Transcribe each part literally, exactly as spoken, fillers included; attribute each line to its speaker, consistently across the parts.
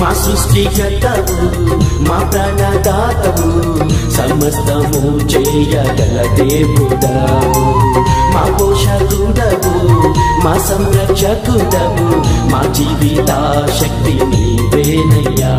Speaker 1: మా సృష్టికర్తవు మా ప్రాణదాతవు సమస్తము చేయగల దేవుడవు మా పోషకుడవు మా సంరక్షకుడవు మా జీవిత శక్తి నీవేనయ్యా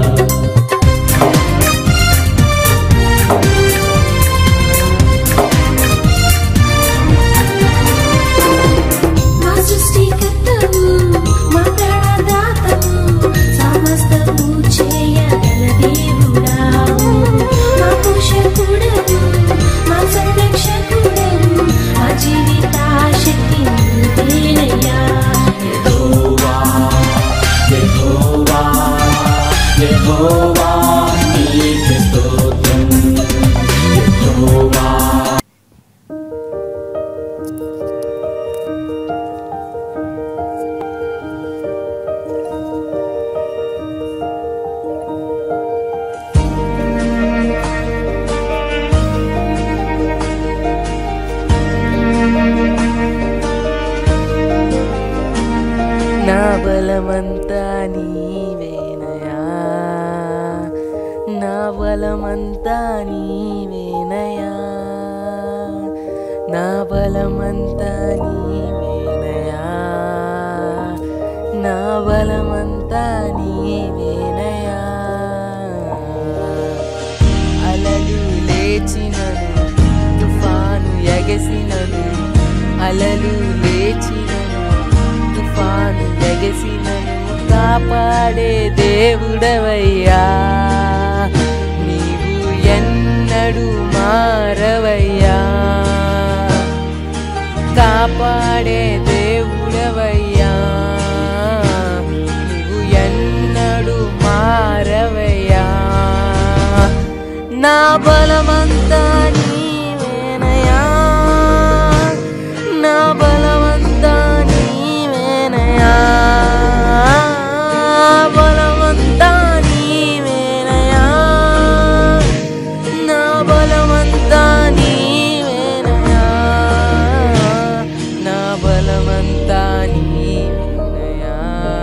Speaker 2: నా బలమంతా నీవేనయా నా బలమంతా నీవేనయా నా బలమంతా నీవేనయా నా బలమంతా నీవేనయా అలలు లేచినను తుఫాను ఎగసినను అలలు లేచినను తుఫాను ఎగసినను కాపాడే దేవుడవయ్యా నీవు ఎన్నడూ మారవయ్యా కాపాడే దేవుడవయ్యా నీవు ఎన్నడూ మారవయ్యా నా బలమంతా నీవేనయా నా బలమంతా నీవేనయా బలమంతా నీవేనయా నా బలమంతా నీవేనయా నా బలమంతా నీవేనయా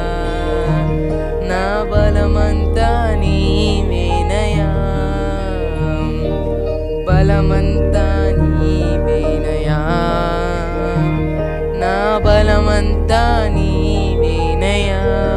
Speaker 2: నా బలమంతా నీవేనయా బలమంతా నీవేనయా నా బలమంతా నీవేనయా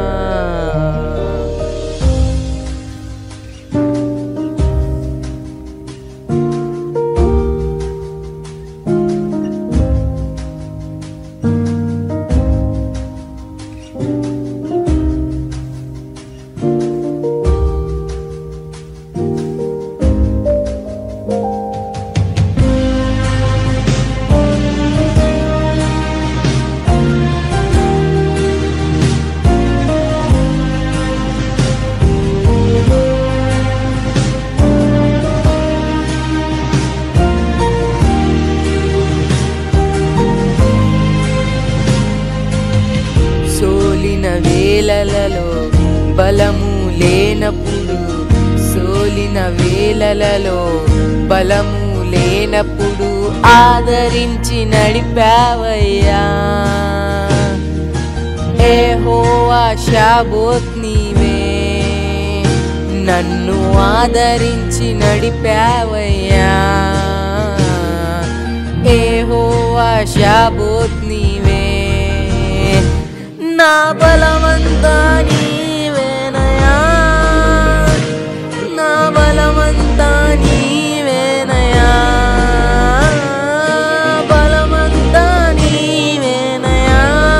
Speaker 2: సోలిన వేళలలో బలము లేనప్పుడు సోలిన వేళలలో బలము లేనప్పుడు ఆదరించి నడిపావయ్యా యెహోవా షాబోత్ నీవే నన్ను ఆదరించి నడిపావయ్యా యెహోవా షాబోత్ నీవే నా బలమంతా నీవేనయా నా బలమంతా నీవేనయా బలమంతా నీవేనయా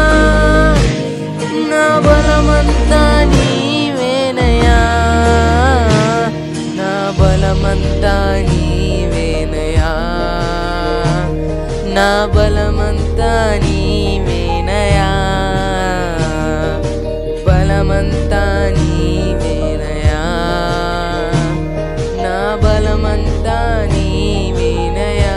Speaker 2: నా బలమంతా నీవేనయా నా బలమంతా నీవేనయా నా బలమంతా నీవేనయా బలమంతా నీవేనయా నా బలమంతా నీవేనయా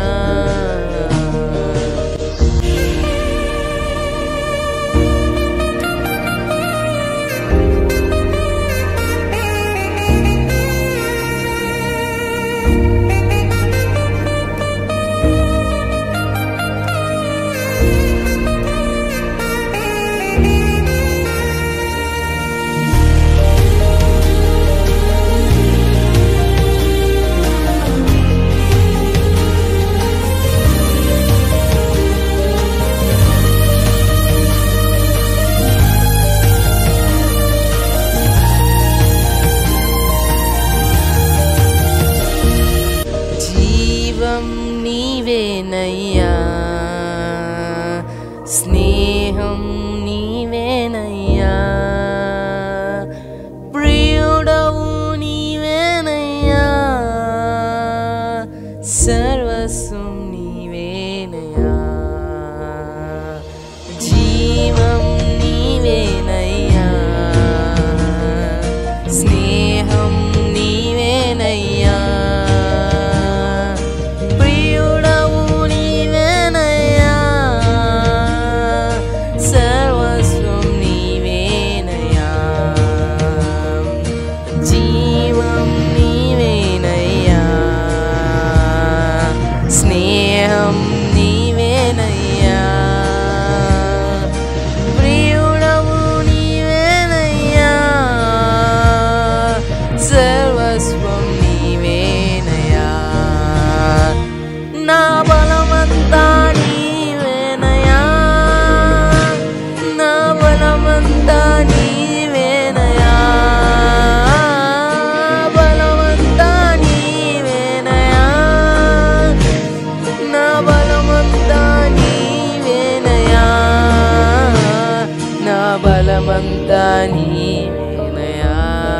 Speaker 2: బలమంతా నీవేనయా,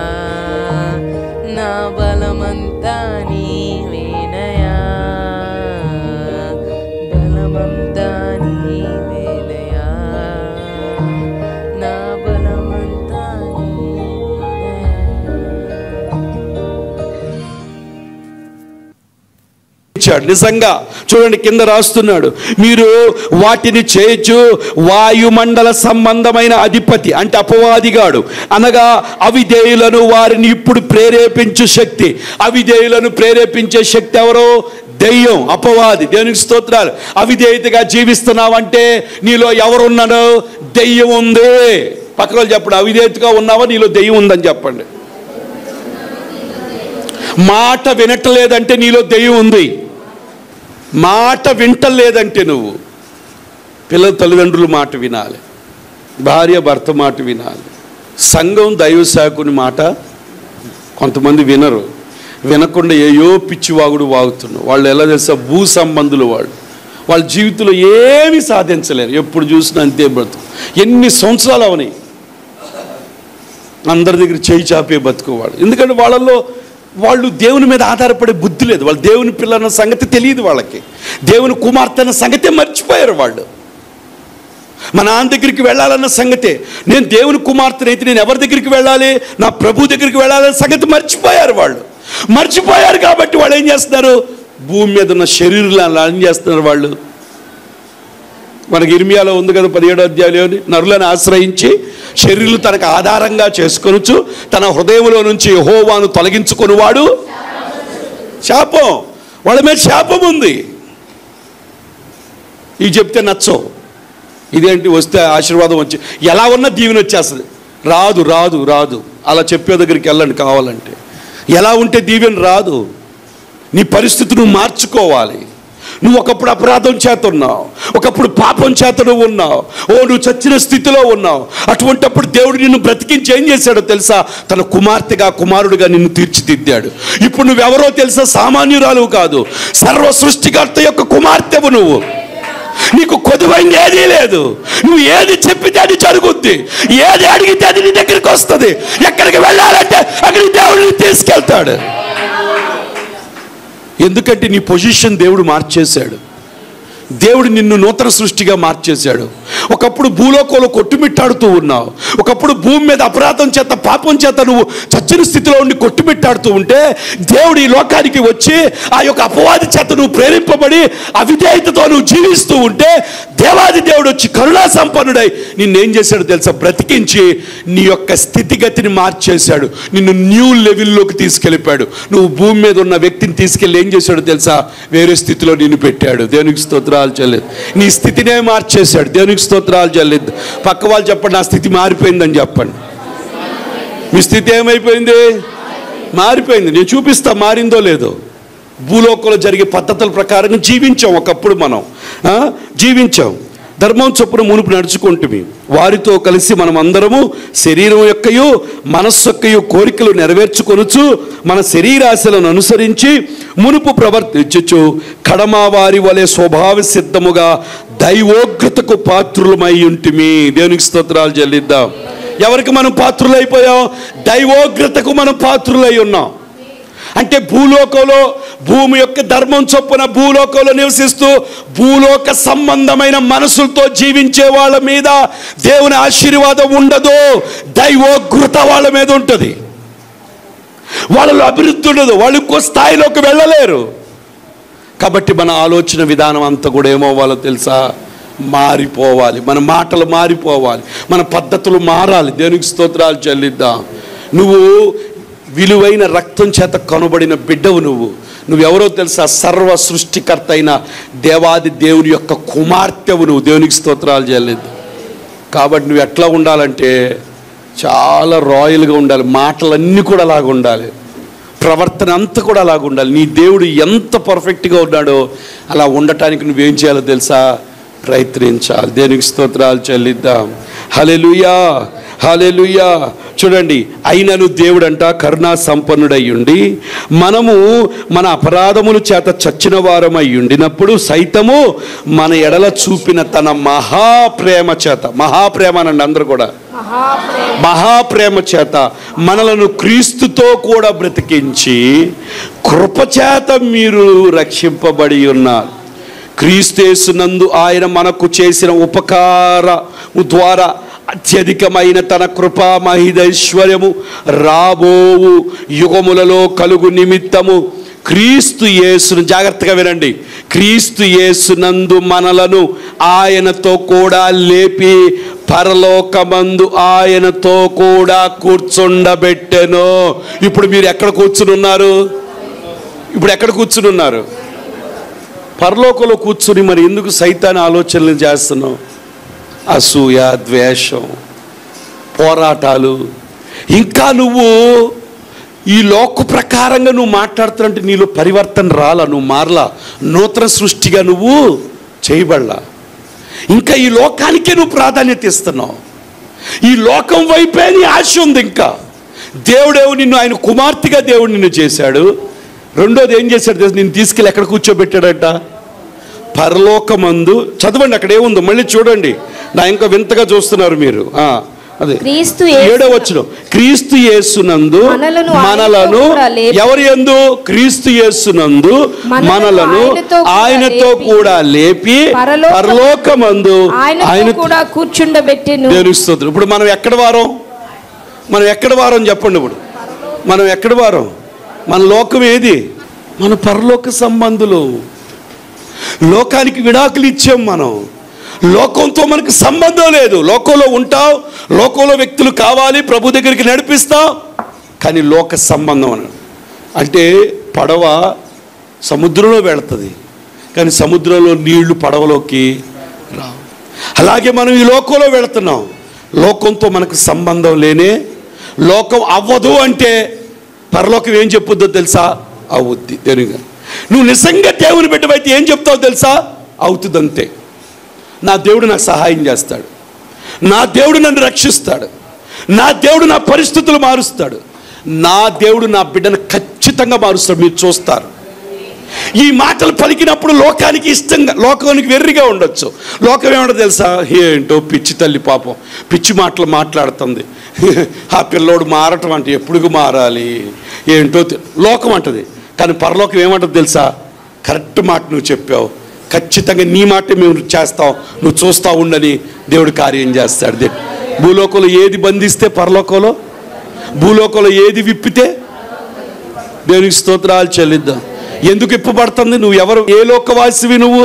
Speaker 2: నా బలమంతా నీవేనయా, బలమంతా నీవేనయా, నా బలమంతా నీవేనయా.
Speaker 3: నిజంగా చూడండి, కింద రాస్తున్నాడు, మీరు వాటిని చేయొచ్చు. వాయుమండల సంబంధమైన అధిపతి అంటే అపవాదిగాడు, అనగా అవిధేయులను వారిని ఇప్పుడు ప్రేరేపించు శక్తి. అవిధేయులను ప్రేరేపించే శక్తి ఎవరో? దెయ్యం, అపవాది. దేవునికి స్తోత్రాలు. అవిధేయతగా జీవిస్తున్నావంటే నీలో ఎవరున్నారో? దెయ్యం ఉంది. పక్కన చెప్పండి, అవిధేయతగా ఉన్నావా, నీలో దెయ్యం ఉందని చెప్పండి. మాట వినట్లేదంటే నీలో దెయ్యం ఉంది. మాట వింటలేదంటే నువ్వు, పిల్లల తల్లిదండ్రుల మాట వినాలి, భార్య భర్త మాట వినాలి, సంఘం దైవ సేవకుని మాట కొంతమంది వినరు. వినకుండా ఏయో పిచ్చివాగుడు వాగుతున్నావు. వాళ్ళు ఎలా తెలుసా? భూ సంబంధులు. వాళ్ళు వాళ్ళ జీవితంలో ఏమీ సాధించలేరు. ఎప్పుడు చూసినా అంతే బ్రతుకు. ఎన్ని సంవత్సరాలు అవని అందరి దగ్గర చేయి చాపే బతుకువాడు. ఎందుకంటే వాళ్ళల్లో వాళ్ళు దేవుని మీద ఆధారపడే బుద్ధి లేదు. వాళ్ళు దేవుని పిల్లన్న సంగతి తెలియదు. వాళ్ళకి దేవుని కుమార్తె అన్న సంగతే మర్చిపోయారు వాళ్ళు. మా నాన్న దగ్గరికి వెళ్ళాలన్న సంగతే, నేను దేవుని కుమార్తెని అయితే నేను ఎవరి దగ్గరికి వెళ్ళాలి? నా ప్రభు దగ్గరికి వెళ్ళాలన్న సంగతి మర్చిపోయారు వాళ్ళు. మర్చిపోయారు కాబట్టి వాళ్ళు ఏం చేస్తున్నారు? భూమి మీద ఉన్న శరీరాలను ఏం చేస్తున్నారు వాళ్ళు? మనకి ఇర్మియాలో ఉంది కదా, పదిహేడో అధ్యాయంలోని, నరులను ఆశ్రయించి శరీరులు తనకు ఆధారంగా చేసుకొనుచు తన హృదయంలో నుంచి యెహోవాను తొలగించుకొనివాడు శాపం. వాళ్ళ మీద శాపం ఉంది. ఇవి చెప్తే నచ్చవు. ఇదేంటి వస్తే ఆశీర్వాదం వచ్చి ఎలా ఉన్నా దీవెన వచ్చేస్తుంది. రాదు రాదు రాదు అలా చెప్పే దగ్గరికి వెళ్ళండి కావాలంటే. ఎలా ఉంటే దీవెన రాదు. నీ పరిస్థితి నువ్వు మార్చుకోవాలి. నువ్వు ఒకప్పుడు అపరాధం చేత ఉన్నావు, ఒకప్పుడు పాపం చేత నువ్వు ఉన్నావు, ఓ నువ్వు చచ్చిన స్థితిలో ఉన్నావు. అటువంటిప్పుడు దేవుడు నిన్ను బ్రతికించి ఏం చేశాడో తెలుసా? తన కుమార్తెగా కుమారుడిగా నిన్ను తీర్చిదిద్దాడు. ఇప్పుడు నువ్వెవరో తెలుసా? సామాన్యురాలు కాదు, సర్వ సృష్టికర్త యొక్క కుమార్తెవు నువ్వు. నీకు కొదువైంది ఏదీ లేదు. నువ్వు ఏది చెప్పితే అది జరుగుద్ది, ఏది అడిగితే అది నీ దగ్గరికి వస్తుంది. ఎక్కడికి వెళ్ళాలంటే అక్కడికి దేవుడిని తీసుకెళ్తాడు. ఎందుకంటే నీ పొజిషన్ దేవుడు మార్చేశాడు. దేవుడు నిన్ను నూతన సృష్టిగా మార్చేశాడు. ఒకప్పుడు భూలోకంలో కొట్టుమిట్టాడుతూ ఉన్నావు. ఒకప్పుడు భూమి మీద అపరాధం చేత పాపం చేత నువ్వు చచ్చిన స్థితిలో ఉండి కొట్టుమిట్టాడుతూ ఉంటే దేవుడు ఈ లోకానికి వచ్చి ఆ యొక్క అపవాది చేత నువ్వు ప్రేరింపబడి అవిధేయతతో నువ్వు జీవిస్తూ ఉంటే దేవాది దేవుడు వచ్చి కరుణా సంపన్నుడై నిన్నేం చేశాడు తెలుసా? బ్రతికించి నీ యొక్క స్థితిగతిని మార్చేశాడు. నిన్ను న్యూ లెవెల్లోకి తీసుకెళ్ళిపోయాడు. నువ్వు భూమి మీద ఉన్న వ్యక్తిని తీసుకెళ్ళి ఏం చేశాడు తెలుసా? వేరే స్థితిలో నిన్ను పెట్టాడు. దేవునికి స్తోత్రాలు చెల్లిద్దు. నీ స్థితినే మార్చేశాడు. దేవునికి స్తోత్రాలు చెల్లిద్దు. పక్క వాళ్ళు చెప్పండి, నా స్థితి మారిపోయిందని చెప్పండి. మీ స్థితి ఏమైపోయింది? మారిపోయింది. నేను చూపిస్తా మారిందో లేదో. భూలోకంలో జరిగే పద్ధతుల ప్రకారంగా జీవించాం. ఒకప్పుడు మనం జీవించాం. ధర్మం చొప్పున మునుపు నడుచుకుంటుమి. వారితో కలిసి మనం అందరము శరీరం యొక్కయు మనస్సు యొక్కయు కోరికలు నెరవేర్చుకొనుచు మన శరీరాశలను అనుసరించి మునుపు ప్రవర్తించుచు కడమ వారి వలె స్వభావ సిద్ధముగా దైవోగ్రతకు పాత్రులమై ఉంటిమి. దేవునికి స్తోత్రాలు చెల్లిద్దాం. ఎవరికి మనం పాత్రులైపోయాం? దైవోగ్రతకు మనం పాత్రులై ఉన్నాం. అంటే భూలోకంలో భూమి యొక్క ధర్మం చొప్పున భూలోకంలో నివసిస్తూ భూలోక సంబంధమైన మనసులతో జీవించే వాళ్ళ మీద దేవుని ఆశీర్వాదం ఉండదు. దైవోగ్రత వాళ్ళ మీద ఉంటుంది. వాళ్ళలో అభివృద్ధి ఉండదు. వాళ్ళు ఇంకో స్థాయిలోకి వెళ్ళలేరు. కాబట్టి మన ఆలోచన విధానం అంతా కూడా ఏమవ్వాలో తెలుసా? మారిపోవాలి. మన మాటలు మారిపోవాలి. మన పద్ధతులు మారాలి. దేవునికి స్తోత్రాలు చెల్లిద్దాం. నువ్వు విలువైన రక్తం చేత కనబడిన బిడ్డవు. నువ్వు నువ్వెవరో తెలుసా? సర్వ సృష్టికర్త అయిన దేవాది దేవుని యొక్క కుమార్తెవు నువ్వు. దేవునికి స్తోత్రాలు చెల్లిద్దాం. కాబట్టి నువ్వు ఎట్లా ఉండాలంటే చాలా రాయల్గా ఉండాలి. మాటలన్నీ కూడా అలాగ ఉండాలి. ప్రవర్తన అంతా కూడా అలాగ ఉండాలి. నీ దేవుడు ఎంత పర్ఫెక్ట్గా ఉన్నాడో అలా ఉండటానికి నువ్వేం చేయాలో తెలుసా? ప్రయత్నించాలి. దేవునికి స్తోత్రాలు చెల్లిద్దాం. హల్లెలూయా, హల్లెలూయా. చూడండి, అయినను దేవుడంట కరుణా సంపన్నుడై ఉండి మనము మన అపరాధముల చేత చచ్చిన వారమై ఉండినప్పుడు సైతము మన ఎడల చూపిన తన మహాప్రేమ చేత, మహాప్రేమ అనండి అందరూ కూడా,
Speaker 4: మహాప్రేమ
Speaker 3: మహాప్రేమ చేత మనలను క్రీస్తుతో కూడా బ్రతికించి కృపచేత మీరు రక్షింపబడి ఉన్నారు. క్రీస్తుయేసునందు ఆయన మనకు చేసిన ఉపకార ద్వారా అత్యధికమైన తన కృపా మహిదైశ్వర్యము రాబోవు యుగములలో కలుగు నిమిత్తము క్రీస్తు యేసును, జాగ్రత్తగా వినండి, క్రీస్తు యేసునందు మనలను ఆయనతో కూడా లేపి పరలోకమందు ఆయనతో కూడా కూర్చుండబెట్టెను. ఇప్పుడు మీరు ఎక్కడ కూర్చుని ఉన్నారు? ఇప్పుడు ఎక్కడ కూర్చుని ఉన్నారు? పరలోకంలో కూర్చుని మరి ఎందుకు సైతాన్ ఆలోచనలు చేస్తున్నావు? అసూయ, ద్వేషం, పోరాటాలు. ఇంకా నువ్వు ఈ లోక ప్రకారంగా నువ్వు మాట్లాడుతున్నట్టు నీలో పరివర్తన రాలా, నువ్వు మారలా, నూతన సృష్టిగా నువ్వు చేయబడలా. ఇంకా ఈ లోకానికే నువ్వు ప్రాధాన్యత ఇస్తున్నావు. ఈ లోకం వైపే నీ ఆశ ఉంది. ఇంకా దేవుడేవు నిన్ను, ఆయన కుమార్తెగా దేవుడు నిన్ను చేశాడు. రెండోది ఏం చేశాడు తెలుసు? నిన్ను తీసుకెళ్ళి ఎక్కడ కూర్చోబెట్టాడట? పరలోకమందు. చదవండి, అక్కడ ఏముందో మళ్ళీ చూడండి. నా ఇంకా వింతగా చూస్తున్నారు మీరు. అదే
Speaker 4: క్రీస్తు
Speaker 3: ఏడో వచనం, క్రీస్తు యేసునందు మనలను, ఎవరి యందు? క్రీస్తు యేసునందు మనలను ఆయనతో కూడా లేపి పరలోకమందు ఆయన
Speaker 4: కూడా కూర్చుండబెట్టెను.
Speaker 3: దేవునికి స్తోత్రం. ఇప్పుడు మనం ఎక్కడ వారం? మనం ఎక్కడ వారం చెప్పండి. ఇప్పుడు మనం ఎక్కడ వారం? మన లోకం ఏది? మన పరలోక సంబంధులు. లోకానికి విడాకులు ఇచ్చాం మనం. లోకంతో మనకు సంబంధం లేదు. లోకంలో ఉంటావు, లోకంలో వ్యక్తులు కావాలి, ప్రభు దగ్గరికి నడిపిస్తావు, కానీ లోక సంబంధం అని అంటే పడవ సముద్రంలో వెళుతుంది, కానీ సముద్రంలో నీళ్లు పడవలోకి రావు. అలాగే మనం ఈ లోకంలో వెళుతున్నాం, లోకంతో మనకు సంబంధం లేనే. లోకం అవ్వదు అంటే పరలోకం ఏం చెప్పుద్దో తెలుసా? అవుద్ది. దేవునిగా నువ్వు నిజంగా దేవుని బిడ్డవైతే ఏం చెప్తావు తెలుసా? అవుతుంది అంతే. నా దేవుడు నాకు సహాయం చేస్తాడు, నా దేవుడు నన్ను రక్షిస్తాడు, నా దేవుడు నా పరిస్థితులు మారుస్తాడు, నా దేవుడు నా బిడ్డను ఖచ్చితంగా మారుస్తాడు. మీరు చూస్తారు. ఈ మాటలు పలికినప్పుడు లోకానికి ఇష్టంగా, లోకానికి వెర్రిగా ఉండొచ్చు. లోకం ఏమంటో తెలుసా? ఏంటో పిచ్చి తల్లి పాపం పిచ్చి మాటలు మాట్లాడుతుంది, ఆ పిల్లోడు మారటం అంటే ఎప్పుడు మారాలి ఏంటో లోకం అంటది. కానీ పరలోకం ఏమంటది తెలుసా? కరెక్ట్ మాట నువ్వు చెప్పావు, ఖచ్చితంగా నీ మాట మేము చేస్తాం, నువ్వు చూస్తూ ఉండని దేవుడు కార్యం చేస్తాడు. దేవుడు భూలోకంలో ఏది బంధిస్తే పరలోకంలో, భూలోకంలో ఏది విప్పితే దేవునికి స్తోత్రాలు చెల్లిద్దాం. ఎందుకు ఇప్పబడుతుంది? నువ్వు ఎవరు? ఏ లోకవాసివి నువ్వు?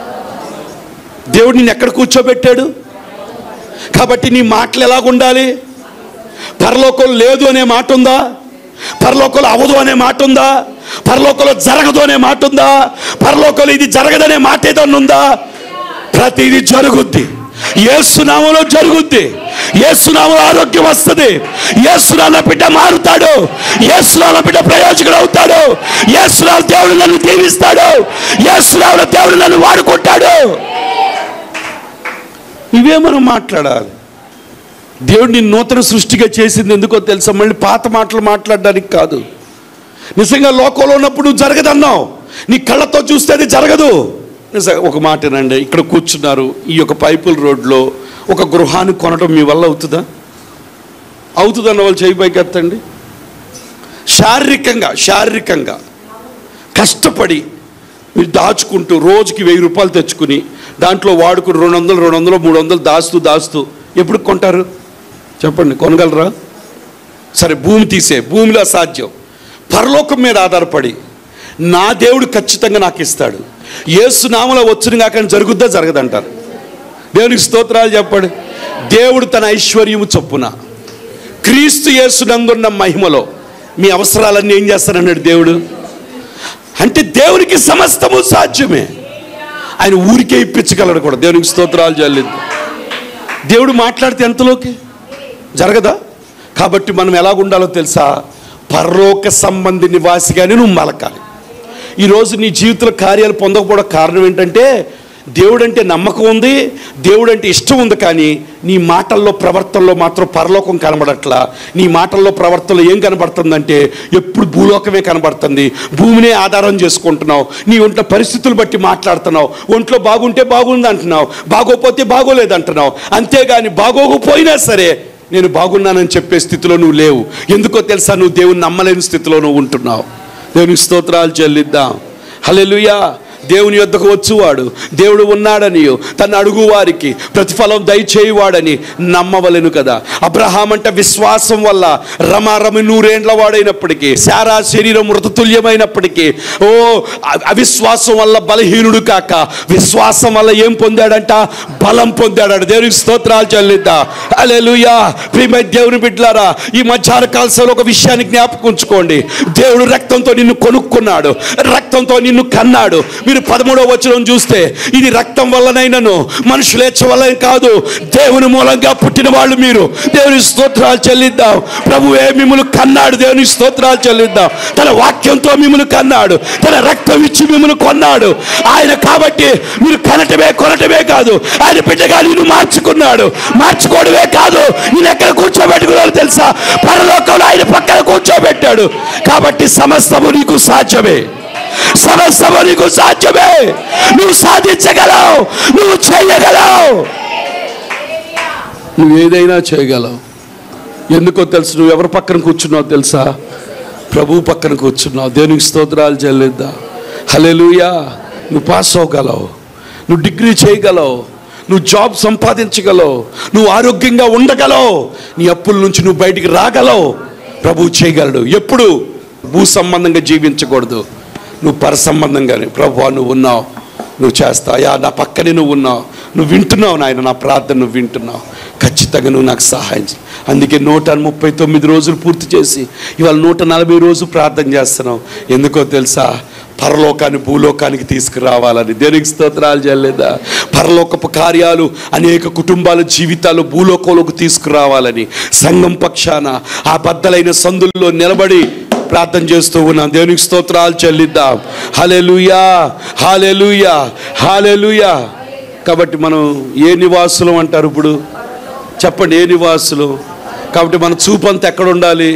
Speaker 3: దేవుడు నిన్ను ఎక్కడ కూర్చోబెట్టాడు? కాబట్టి నీ మాటలు ఎలాగుండాలి? పరలోకం లేదు అనే మాట ఉందా? పరలోకంలో అవదు అనే మాట ఉందా? పరలోకంలో జరగదు అనే మాట ఉందా? పరలోకంలో ఇది జరగదనే మాట ఏదన్నా ఉందా? ప్రతిది జరుగుద్ది. యేసునామములో జరుగుద్ది. యేసునామములో ఆరోగ్యం వస్తుంది. యేసునామములో బిడ్డ మారుతాడు. యేసునామములో బిడ్డ ప్రయోజకుడు అవుతాడు. యేసునామములో దేవుడు నన్ను దీవిస్తాడు. యేసునామములో దేవుడు నన్ను వాడుకుంటాడు. ఇవే మనం మాట్లాడాలి. దేవుడిని నూతన సృష్టిగా చేసింది ఎందుకో తెలుసా? మళ్ళీ పాత మాటలు మాట్లాడడానికి కాదు. నిజంగా లోకంలో ఉన్నప్పుడు నువ్వు జరగదన్నావు, నీ కళ్ళతో చూస్తే అది జరగదు. నిజంగా ఒక మాటనండి, ఇక్కడ కూర్చున్నారు ఈ యొక్క పైపుల్ రోడ్లో ఒక గృహాన్ని కొనడం మీ వల్ల అవుతుందా? అవుతుందన్న వాళ్ళు చేయి పైకి ఎత్తండి. శారీరకంగా శారీరకంగా కష్టపడి మీరు దాచుకుంటూ రోజుకి వెయ్యి రూపాయలు తెచ్చుకుని దాంట్లో వాడుకుని రెండు వందలు రెండు వందలు మూడు వందలు దాస్తూ దాస్తూ ఎప్పుడు కొంటారు చెప్పండి? కొనగలరా? సరే, భూమి తీసే, భూమిలో అసాధ్యం. పరలోకం మీద ఆధారపడి నా దేవుడు ఖచ్చితంగా నాకు ఇస్తాడు, యేసు నామములో వచ్చును కాక జరుగుద్దా జరగదంటారు. దేవునికి స్తోత్రాలు చెప్పండి. దేవుడు తన ఐశ్వర్యము చొప్పున క్రీస్తు యేసునందున్న మహిమలో మీ అవసరాలన్నీ ఏం చేస్తానన్నాడు దేవుడు. అంటే దేవునికి సమస్తము సాధ్యమే. ఆయన ఊరికే ఇప్పించగలడు కూడా. దేవునికి స్తోత్రాలు చెల్లిద్దాం. దేవుడు మాట్లాడితే ఎంతలోకి జరగదా? కాబట్టి మనం ఎలాగుండాలో తెలుసా? పరలోక సంబంధి నివాసిగానే నువ్వు మలకాలి. ఈరోజు నీ జీవితంలో కార్యాలు పొందకపోవడం కారణం ఏంటంటే దేవుడు అంటే నమ్మకం ఉంది, దేవుడు అంటే ఇష్టం ఉంది, కానీ నీ మాటల్లో ప్రవర్తనలో మాత్రం పరలోకం కనబడట్లా. నీ మాటల్లో ప్రవర్తనలో ఏం కనబడుతుందంటే ఎప్పుడు భూలోకమే కనబడుతుంది. భూమినే ఆధారం చేసుకుంటున్నావు. నీ ఒంట్లో పరిస్థితులు బట్టి మాట్లాడుతున్నావు. ఒంట్లో బాగుంటే బాగుంది అంటున్నావు, బాగోపోతే బాగోలేదు అంటున్నావు. అంతేగాని బాగోకపోయినా సరే నేను బాగున్నానని చెప్పే స్థితిలో నువ్వు లేవు. ఎందుకో తెలుసా? నువ్వు దేవుని నమ్మలేని స్థితిలో నువ్వు ఉంటున్నావు. దేవునికి స్తోత్రాలు చెల్లిద్దాం. హల్లెలూయా. దేవుని యొద్దకు వచ్చువాడు దేవుడు ఉన్నాడని తన అడుగు వారికి ప్రతిఫలం దయచేయువాడని నమ్మవలెను కదా. అబ్రహాం అంటే విశ్వాసం వల్ల రమారమి నూరేండ్ల వాడైనప్పటికీ, శారా శరీరం మృతతుల్యమైనప్పటికీ, ఓ అవిశ్వాసం వల్ల బలహీనుడు కాక విశ్వాసం వల్ల ఏం పొందాడంట? బలం పొందాడు. దేవునికి స్తోత్రాలు చెల్లిద్దాం. హల్లెలూయా. ప్రియమైన దేవుని బిడ్డలారా, ఈ మధ్యాహ్న కాలంలో ఒక విషయాన్ని జ్ఞాపకం ఉంచుకోండి. దేవుడు రక్తంతో నిన్ను కొనుక్కున్నాడు, రక్తంతో నిన్ను కన్నాడు. మీరు పదమూడవ వచనం చూస్తే, ఇది రక్తం వల్లనైనను మనుషులేచ్ఛ వల్ల కాదు, దేవుని మూలంగా పుట్టిన వాళ్ళు మీరు. దేవుని స్తోత్రాలు చెల్లిద్దాం. ప్రభువే మిమ్మల్ని కన్నాడు. దేవుని స్తోత్రాలు చెల్లిద్దాం. తన వాక్యంతో మిమ్మల్ని కన్నాడు, తన రక్తం ఇచ్చి మిమ్మల్ని కొన్నాడు ఆయన. కాబట్టి మీరు కనటమే కొనటమే కాదు, ఆయన బిడ్డగా నిన్ను మార్చుకున్నాడు. మార్చుకోవడమే కాదు, నేను ఎక్కడ కూర్చోబెట్టుకున్నాడు తెలుసా? పరలోకంలో ఆయన పక్కన కూర్చోబెట్టాడు. కాబట్టి సమస్తము నీకు సాధ్యమే, సమస్తము నీకు సాధ్యమే. నువ్వు సాధించగలవు, నువ్వు చేయగలవు, నువ్వు ఏదైనా చేయగలవు. ఎందుకో తెలుసు? నువ్వు ఎవరి పక్కన కూర్చున్నావు తెలుసా? ప్రభు పక్కన కూర్చున్నావు. దేవునికి స్తోత్రాలు చెల్లిద్దాం. హల్లెలూయా. నువ్వు పాస్ అవ్వగలవు, నువ్వు డిగ్రీ చేయగలవు, నువ్వు జాబ్ సంపాదించగలవు, నువ్వు ఆరోగ్యంగా ఉండగలవు, నీ అప్పుల నుంచి నువ్వు బయటికి రాగలవు. ప్రభు చేయగలడు. ఎప్పుడు? భూ సంబంధంగా జీవించకూడదు, నువ్వు పర సంబంధంగానే. ప్రభు నువ్వు ఉన్నావు, నువ్వు చేస్తావు. యా నా పక్కనే నువ్వు ఉన్నావు, నువ్వు వింటున్నావు నాయన, నా ప్రార్థన నువ్వు వింటున్నావు. ఖచ్చితంగా నువ్వు నాకు సహాయం చేయి. అందుకే నూట ముప్పై తొమ్మిది రోజులు పూర్తి చేసి ఇవాళ నూట నలభై రోజులు ప్రార్థన చేస్తున్నావు. ఎందుకో తెలుసా? పరలోకాన్ని భూలోకానికి తీసుకురావాలని. దేవునికి స్తోత్రాలు చెల్లేదా? పరలోకపు కార్యాలు అనేక కుటుంబాల జీవితాలు భూలోకంలోకి తీసుకురావాలని సంఘం పక్షాన ఆ బద్దలైన సందుల్లో నిలబడి ప్రార్థన చేస్తూ ఉన్నాం. దేవునికి స్తోత్రాలు చెల్లిద్దాం. హల్లెలూయా, హల్లెలూయా, హల్లెలూయా. కాబట్టి మనం ఏ నివాసులం అంటారు ఇప్పుడు? చెప్పండి, ఏ నివాసులు? కాబట్టి మన చూపు అంతా ఎక్కడ ఉండాలి?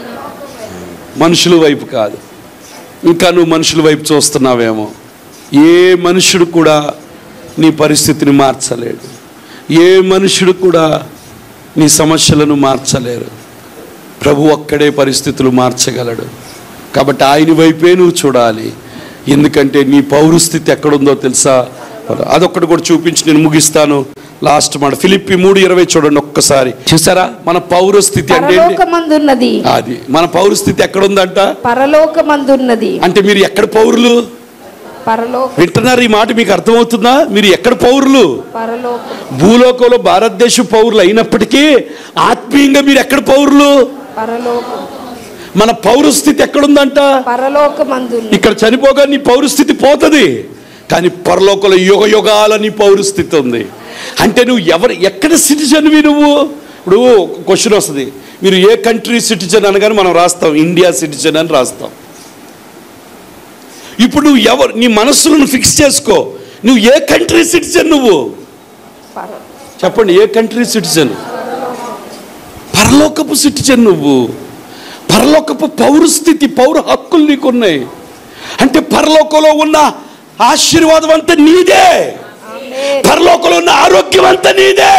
Speaker 3: మనుషుల వైపు కాదు. ఇంకా నువ్వు మనుషుల వైపు చూస్తున్నావేమో. ఏ మనుషుడు కూడా నీ పరిస్థితిని మార్చలేడు, ఏ మనుషుడు కూడా నీ సమస్యలను మార్చలేరు. ప్రభు ఒక్కడే పరిస్థితులు మార్చగలడు. కాబట్టి ఆయన వైపే నువ్వు చూడాలి. ఎందుకంటే నీ పౌరస్థితి ఎక్కడుందో తెలుసా? అదొక్కటి కూడా చూపించి నేను ముగిస్తాను. లాస్ట్ మాట ఫిలిప్పి మూడు ఇరవై చూడండి ఒక్కసారి. చూసారా మన పౌరస్థితి అంటే?
Speaker 4: పరలోకమందున్నది.
Speaker 3: అది మన పౌరస్థితి ఎక్కడుందంట?
Speaker 4: పరలోకమందున్నది.
Speaker 3: అంటే మీరు ఎక్కడ పౌరులు?
Speaker 4: పరలోకం.
Speaker 3: వింటున్నారు ఈ మాట? మీకు అర్థమవుతుందా? మీరు ఎక్కడ పౌరులు?
Speaker 4: పరలోకం.
Speaker 3: భూలోకంలో భారతదేశ పౌరులు అయినప్పటికీ ఆత్మీయంగా మీరు ఎక్కడ పౌరులు?
Speaker 4: పరలోకం.
Speaker 3: మన పౌరస్థితి ఎక్కడుందంట?
Speaker 4: పరలోకమందున్నది.
Speaker 3: ఇక్కడ చనిపోగా నీ పౌరస్థితి పోతుంది, కానీ పరలోకంలో యుగ యుగాల నీ పౌరస్థితి ఉంది. అంటే నువ్వు ఎవరు ఎక్కడ సిటిజన్వి నువ్వు? ఇప్పుడు క్వశ్చన్ వస్తుంది, మీరు ఏ కంట్రీ సిటిజన్ అనగానే మనం రాస్తాం ఇండియా సిటిజన్ అని రాస్తాం. ఇప్పుడు నువ్వు ఎవరు? నీ మనస్సులను ఫిక్స్ చేసుకో. నువ్వు ఏ కంట్రీ సిటిజన్? నువ్వు చెప్పండి, ఏ కంట్రీ సిటిజన్? పరలోకపు సిటిజన్ నువ్వు. పరలోకపు పౌరస్థితి, పౌర హక్కులు నీకున్నాయి. అంటే పరలోకంలో ఉన్న ఆశీర్వాదం అంతా నీదే, పరలోకంలో ఉన్న ఆరోగ్యం అంతా నీదే,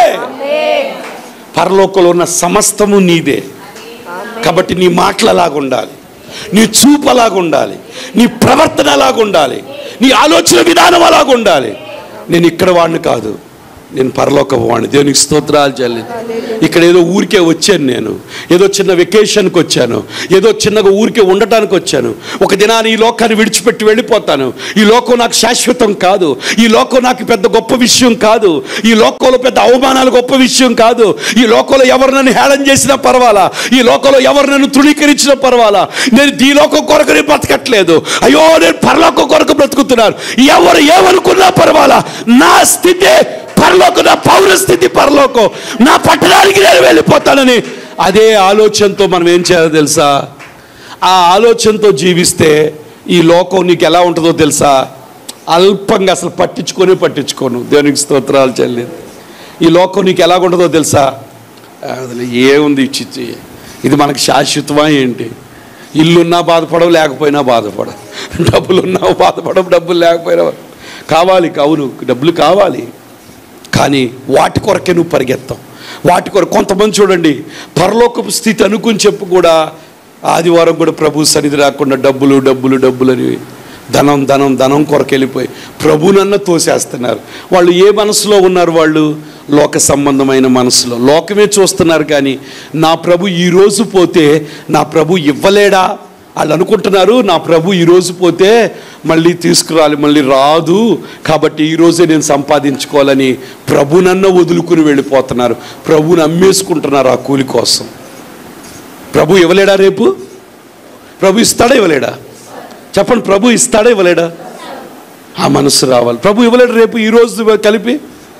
Speaker 3: పరలోకంలో ఉన్న సమస్తము నీదే. కాబట్టి నీ మాటలు అలాగ ఉండాలి, నీ చూపు అలాగ ఉండాలి, నీ ప్రవర్తన అలాగ ఉండాలి, నీ ఆలోచన విధానం అలాగ ఉండాలి. నేను ఇక్కడ వాడిని కాదు, నేను పరలోకపు వాడిని. దేవునికి స్తోత్రాలు చెల్లి. ఇక్కడ ఏదో ఊరికే వచ్చాను, నేను ఏదో చిన్న వెకేషన్కి వచ్చాను, ఏదో చిన్నగా ఊరికే ఉండటానికి వచ్చాను. ఒక దినాన్ని ఈ లోకాన్ని విడిచిపెట్టి వెళ్ళిపోతాను. ఈ లోకం నాకు శాశ్వతం కాదు, ఈ లోకం నాకు పెద్ద గొప్ప విషయం కాదు, ఈ లోకంలో పెద్ద అవమానాలు గొప్ప విషయం కాదు, ఈ లోకంలో ఎవరు నన్ను హేళన చేసినా పర్వాలా, ఈ లోకంలో ఎవరు నన్ను తృణీకరించినా పర్వాలా, నేను ఈ లోకం కొరకు నేను బ్రతకట్లేదు, అయ్యో నేను పరలోకం కొరకు బ్రతుకుతున్నాను. ఎవరు ఏమనుకున్నా పర్వాలా, నా స్థితి పరలోకం, నా పౌరస్థితి పరలోకం, నా పట్టణానికి నేను వెళ్ళిపోతానని అదే ఆలోచనతో మనం ఏం చేయాలో తెలుసా? ఆ ఆలోచనతో జీవిస్తే ఈ లోకం నీకు ఎలా ఉంటుందో తెలుసా? అల్పంగా అసలు పట్టించుకొని పట్టించుకోను. దేవునికి స్తోత్రాలు చెల్లి. ఈ లోకం నీకు ఎలా ఉంటుందో తెలుసా? అసలు ఏముంది ఇచ్చి, ఇది మనకు శాశ్వతమా ఏంటి? ఇల్లున్నా బాధపడవు, లేకపోయినా బాధపడవు, డబ్బులున్నా బాధపడవు, డబ్బులు లేకపోయినా కావాలి, అవును డబ్బులు కావాలి, కానీ వాటి కొరకే నువ్వు పరిగెత్తావు, వాటి కొరకు కొంతమంది చూడండి పరలోకపు స్థితి అనుకుని చెప్పు కూడా ఆదివారం కూడా ప్రభు సన్నిధి రాకుండా డబ్బులు డబ్బులు డబ్బులు అని ధనం ధనం ధనం కొరకు వెళ్ళిపోయి ప్రభునన్న తోసేస్తున్నారు. వాళ్ళు ఏ మనసులో ఉన్నారు? వాళ్ళు లోక సంబంధమైన మనసులో లోకమే చూస్తున్నారు. కానీ నా ప్రభు ఈరోజు పోతే నా ప్రభు ఇవ్వలేడా? వాళ్ళు అనుకుంటున్నారు నా ప్రభు ఈరోజు పోతే మళ్ళీ తీసుకురాలి, మళ్ళీ రాదు, కాబట్టి ఈరోజే నేను సంపాదించుకోవాలని ప్రభునన్న వదులుకుని వెళ్ళిపోతున్నారు. ప్రభుని అమ్మేసుకుంటున్నారు ఆ కూలి కోసం. ప్రభు ఇవ్వలేడా? రేపు ప్రభు ఇస్తాడా ఇవ్వలేడా? చెప్పండి, ప్రభు ఇస్తాడా ఇవ్వలేడా? ఆ మనసు రావాలి. ప్రభు ఇవ్వలేడు రేపు ఈరోజు కలిపి.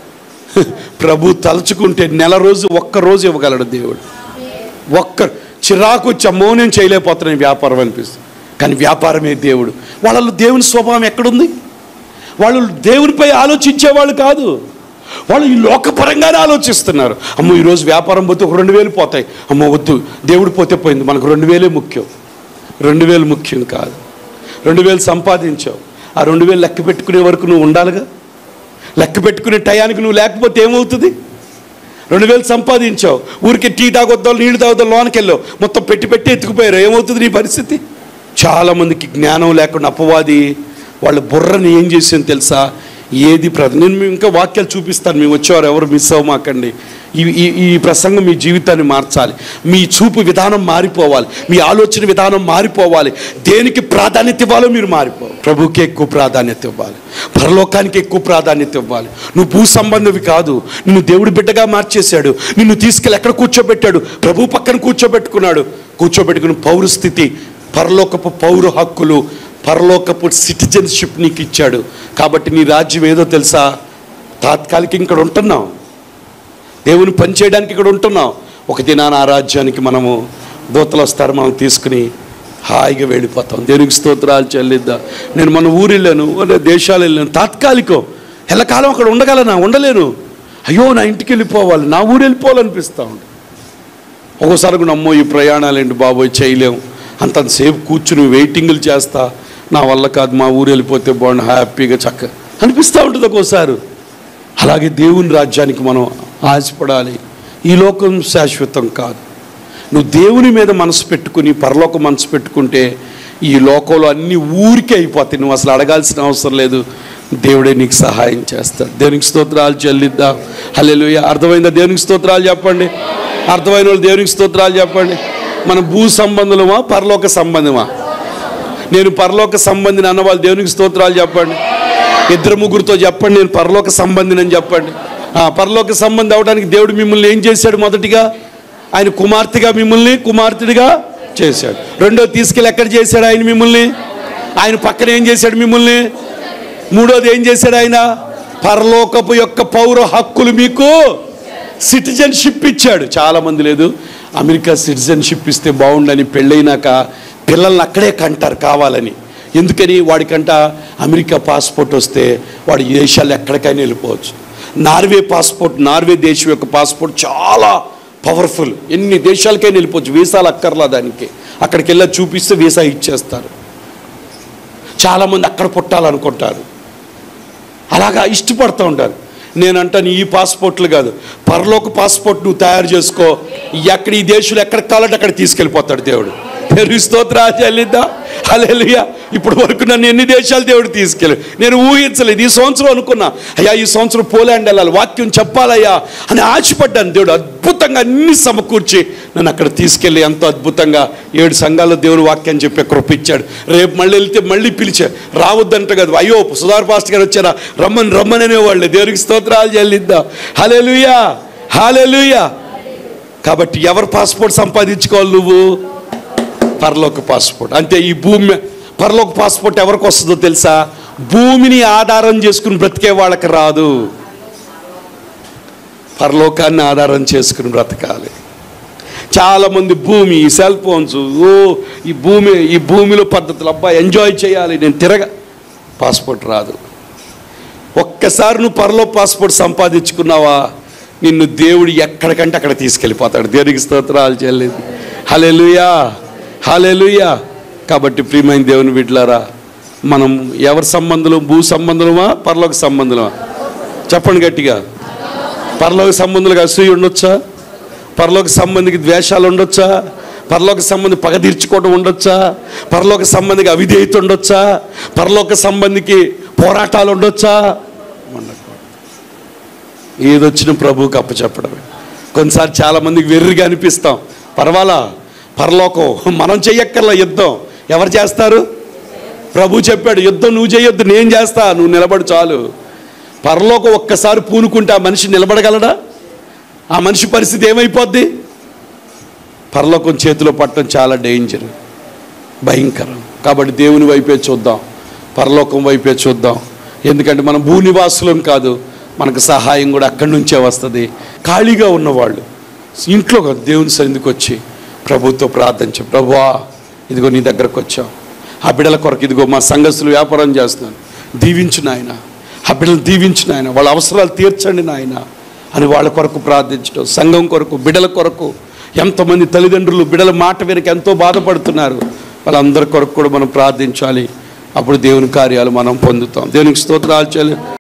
Speaker 3: ప్రభు తలుచుకుంటే నెల రోజు ఒక్క రోజు ఇవ్వగలడు దేవుడు. ఒక్క చిరాకు వచ్చి అమ్మో నేను చేయలేకపోతున్నాను వ్యాపారం అనిపిస్తుంది. కానీ వ్యాపారమే దేవుడు. వాళ్ళలో దేవుని స్వభావం ఎక్కడుంది? వాళ్ళు దేవునిపై ఆలోచించేవాళ్ళు కాదు, వాళ్ళు ఈ లోకపరంగానే ఆలోచిస్తున్నారు. అమ్మో ఈరోజు వ్యాపారం పోతే ఒక రెండు వేలు పోతాయి, అమ్మో వద్దు దేవుడు పోతే పోయింది, మనకు రెండు వేలే ముఖ్యం. రెండు వేలు ముఖ్యం కాదు. రెండు వేలు సంపాదించావు, ఆ రెండు వేలు లెక్క పెట్టుకునే వరకు నువ్వు ఉండాలిగా. లెక్క పెట్టుకునే టయానికి నువ్వు లేకపోతే ఏమవుతుంది? రెండు వేలు సంపాదించావు, ఊరికి టీ తాగొద్దాం నీళ్ళు తాగొద్దాం లోనికి వెళ్ళావు, మొత్తం పెట్టి పెట్టి ఎత్తుకుపోయారు, ఏమవుతుంది నీ పరిస్థితి? చాలామందికి జ్ఞానం లేకుండా అపవాది వాళ్ళ బుర్రని ఏం చేసింది తెలుసా? ఏది ప్ర నేను ఇంకా వాక్యాలు చూపిస్తాను, మేము వచ్చేవారు ఎవరు మిస్ అవ్వమాకండి. ఈ ఈ ఈ ప్రసంగం మీ జీవితాన్ని మార్చాలి. మీ చూపు విధానం మారిపోవాలి, మీ ఆలోచన విధానం మారిపోవాలి. దేనికి ప్రాధాన్యత ఇవ్వాలో మీరు మారిపోవాలి. ప్రభుకే ఎక్కువ ప్రాధాన్యత ఇవ్వాలి, పరలోకానికి ఎక్కువ ప్రాధాన్యత ఇవ్వాలి. నువ్వు భూ సంబంధవి కాదు, నిన్ను దేవుడు బిడ్డగా మార్చేశాడు. నిన్ను తీసుకెళ్ళి ఎక్కడ కూర్చోబెట్టాడు? ప్రభు పక్కన కూర్చోబెట్టుకున్నాడు. కూర్చోబెట్టుకుని పౌర స్థితి, పరలోకపు పౌర హక్కులు, పరలోకపు సిటిజన్షిప్ నీకు ఇచ్చాడు. కాబట్టి నీ రాజ్యం ఏదో తెలుసా? తాత్కాలిక ఇక్కడ ఉంటున్నావు, దేవుని పని చేయడానికి ఇక్కడ ఉంటున్నావు. ఒక దినాన ఆ రాజ్యానికి మనము దూతలు వస్తారు, మనం తీసుకుని హాయిగా వెళ్ళిపోతాం. దేవునికి స్తోత్రాలు చెల్లిద్దాం. నేను మన ఊరు వెళ్ళాను, దేశాలు వెళ్ళాను, తాత్కాలికం. ఎల్లకాలం అక్కడ ఉండగలనా? ఉండలేను. అయ్యో నా ఇంటికి వెళ్ళిపోవాలి, నా ఊరు వెళ్ళిపోవాలనిపిస్తూ ఉంది. ఒక్కోసారి కూడా అమ్మో ఈ ప్రయాణాలేంటి బాబోయ్ చేయలేము, అంతసేపు కూర్చుని వెయిటింగ్లు చేస్తా, నా వల్ల కాదు, మా ఊరు వెళ్ళిపోతే బాగుండు, హ్యాపీగా చక్క అనిపిస్తూ ఉంటుంది ఒక్కోసారి. అలాగే దేవుని రాజ్యానికి మనం ఆశపడాలి. ఈ లోకం శాశ్వతం కాదు. నువ్వు దేవుని మీద మనసు పెట్టుకుని పరలోక మనసు పెట్టుకుంటే ఈ లోకంలో అన్ని ఊరికే అయిపోతాయి, నువ్వు అసలు అడగాల్సిన అవసరం లేదు. దేవుడే నీకు సహాయం చేస్తాడు. దేవునికి స్తోత్రాలు చెల్లిద్దాం. హల్లెలూయా. అర్థమైందా? దేవునికి స్తోత్రాలు చెప్పండి. అర్థమైన వాళ్ళు దేవునికి స్తోత్రాలు చెప్పండి. మన భూ సంబంధమా పరలోక సంబంధమా? నేను పరలోక సంబంధిని అన్నవాళ్ళు దేవునికి స్తోత్రాలు చెప్పండి. ఇద్దరు ముగ్గురితో చెప్పండి నేను పరలోక సంబంధిని అని చెప్పండి. పరలోక సంబంధి అవడానికి దేవుడు మిమ్మల్ని ఏం చేశాడు? మొదటిగా ఆయన కుమార్తెగా మిమ్మల్ని కుమార్తెడిగా చేశాడు. రెండో తీసుకెళ్ళి ఎక్కడ చేశాడు ఆయన మిమ్మల్ని? ఆయన పక్కన ఏం చేశాడు మిమ్మల్ని? మూడోది ఏం చేశాడు ఆయన? పరలోకపు యొక్క పౌర హక్కులు మీకు సిటిజన్షిప్ ఇచ్చాడు. చాలామంది లేదు అమెరికా సిటిజన్షిప్ ఇస్తే బాగుండని పెళ్ళైనాక పిల్లల్ని అక్కడే కంటారు కావాలని. ఎందుకని? వాడికంట అమెరికా పాస్పోర్ట్ వస్తే వాడి దేశాలు ఎక్కడికైనా వెళ్ళిపోవచ్చు. నార్వే పాస్పోర్ట్, నార్వే దేశం యొక్క పాస్పోర్ట్ చాలా పవర్ఫుల్, ఎన్ని దేశాలకైనా వెళ్ళిపోవచ్చు, వీసాలు అక్కర్లా దానికి. అక్కడికి వెళ్ళి చూపిస్తే వీసా ఇచ్చేస్తారు. చాలామంది అక్కడ పుట్టాలనుకుంటారు, అలాగా ఇష్టపడుతూ ఉంటారు. నేనంటాను ఈ పాస్పోర్ట్లు కాదు, పరలోక పాస్పోర్ట్ నువ్వు తయారు చేసుకో, ఎక్కడ ఈ దేశంలో ఎక్కడికి కావాలంటే అక్కడ తీసుకెళ్ళిపోతాడు దేవుడు. దేవుని స్తోత్రాలు చెల్లిద్దాం. హల్లెలూయా. ఇప్పుడు వరకు నన్ను ఎన్ని దేశాలు దేవుడు తీసుకెళ్ళి నేను ఊహించలేదు. ఈ సంవత్సరం అనుకున్నా అయ్యా ఈ సంవత్సరం పోలాండ్ వెళ్ళాలి, వాక్యం చెప్పాలయ్యా అని ఆశపడ్డాను. దేవుడు అద్భుతంగా అన్ని సమకూర్చి నన్ను అక్కడ తీసుకెళ్ళి ఎంతో అద్భుతంగా ఏడు సంఘాల్లో దేవుడు వాక్యాన్ని చెప్పే కృప ఇచ్చాడు. రేపు మళ్ళీ వెళ్తే మళ్ళీ పిలిచారు, రావద్దంట కదా, అయ్యో సుధార్ పాస్టర్ గారు వచ్చారా, రమ్మని రమ్మని అనేవాళ్ళే. దేవునికి స్తోత్రాలు చెల్లిద్దాం. హల్లెలూయా, హల్లెలూయా. కాబట్టి ఎవరు పాస్పోర్ట్ సంపాదించుకోవాలి? నువ్వు పరలోక పాస్పోర్ట్. అంటే ఈ భూమి పరలోక పాస్పోర్ట్ ఎవరికి వస్తుందో తెలుసా? భూమిని ఆధారం చేసుకుని బ్రతికే వాళ్ళకి రాదు, పరలోకాన్ని ఆధారం చేసుకుని బ్రతకాలి. చాలామంది భూమి, ఈ సెల్ ఫోన్స్, ఓ ఈ భూమి ఈ భూమిలో పద్ధతులు, అబ్బాయి ఎంజాయ్ చేయాలి, నేను తిరగ, పాస్పోర్ట్ రాదు. ఒక్కసారి నువ్వు పరలోక పాస్పోర్ట్ సంపాదించుకున్నావా, నిన్ను దేవుడు ఎక్కడికంటే అక్కడ తీసుకెళ్ళిపోతాడు. దేవునికి స్తోత్రాలు చెల్లింది. హల్లెలూయా, హల్లెలూయా. కాబట్టి ప్రియమైన దేవుని బిడ్డలారా, మనం ఎవరి సంబంధం? భూ సంబంధమా పరలోక సంబంధమా? చెప్పండి గట్టిగా. పరలోక సంబంధులుగా అసూయ ఉండొచ్చా? పరలోక సంబంధికి ద్వేషాలు ఉండొచ్చా? పరలోక సంబంధి పగ తీర్చుకోవడం ఉండొచ్చా? పరలోక సంబంధికి అవిధేయత ఉండొచ్చా? పరలోక సంబంధికి పోరాటాలు ఉండొచ్చా? ఉండకూడదు. ఏదొచ్చిన ప్రభువుకి అప్పచెప్పడమే. కొన్నిసార్లు చాలామందికి వెర్రిగా అనిపిస్తాం. పర్వాలా, పరలోకం మనం చెయ్యక్కర్లా, యుద్ధం ఎవరు చేస్తారు? ప్రభు చెప్పాడు, యుద్ధం నువ్వు చేయొద్దు, నేను చేస్తా, నువ్వు నిలబడు చాలు. పరలోకం ఒక్కసారి పూనుకుంటే ఆ మనిషి నిలబడగలడా? ఆ మనిషి పరిస్థితి ఏమైపోద్ది? పరలోకం చేతిలో పట్టడం చాలా డేంజర్, భయంకరం. కాబట్టి దేవుని వైపే చూద్దాం, పరలోకం వైపే చూద్దాం. ఎందుకంటే మనం భూనివాసులం కాదు, మనకు సహాయం కూడా అక్కడి నుంచే వస్తుంది. ఖాళీగా ఉన్నవాళ్ళు ఇంట్లో దేవుని సన్నిధికి వచ్చి ప్రభుతో ప్రార్థించు. ప్రభువా, ఇదిగో నీ దగ్గరకు వచ్చాం, ఆ బిడ్డల కొరకు ఇదిగో మా సంఘస్థులు వ్యాపారం చేస్తున్నాను, దీవించు నాయన, ఆ బిడ్డలు దీవించు నాయన, వాళ్ళ అవసరాలు తీర్చండి నాయన అని వాళ్ళ కొరకు ప్రార్థించడం. సంఘం కొరకు, బిడ్డల కొరకు. ఎంతమంది తల్లిదండ్రులు బిడ్డల మాట వెనక ఎంతో బాధపడుతున్నారు, వాళ్ళందరి కొరకు కూడా మనం ప్రార్థించాలి. అప్పుడు దేవుని కార్యాలు మనం పొందుతాం. దేవునికి స్తోత్రాలు చెల్లి